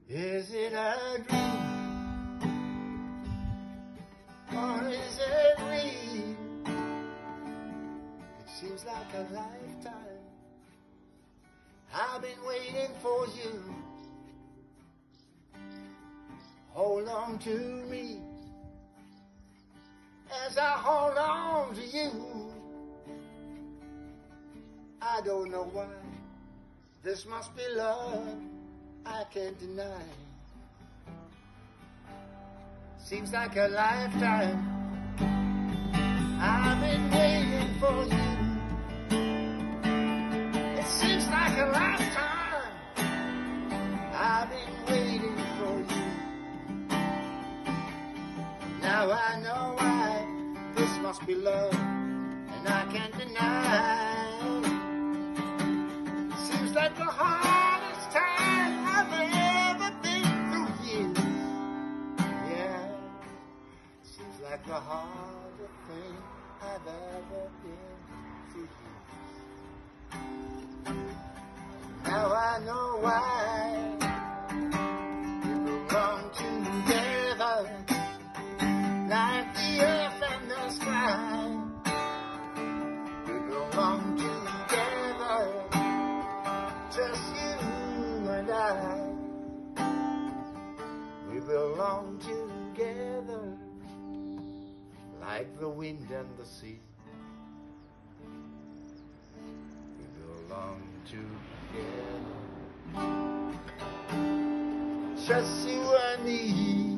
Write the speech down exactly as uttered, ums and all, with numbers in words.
Is it a dream, or is it real? It seems like a lifetime I've been waiting for you. Hold on to me as I hold on to you. I don't know why, this must be love, I can't deny. Seems like a lifetime I've been waiting for you. It seems like a lifetime I've been waiting for you. Now I know why, this must be love, and I can't deny. Seems like the hardest time I've ever been through years. Yeah, seems like the hardest thing I've ever been through years. Now I know why we belong together, like the earth and the sky. We belong together, just you and I. We belong together, like the wind and the sea. We belong together, just you and me.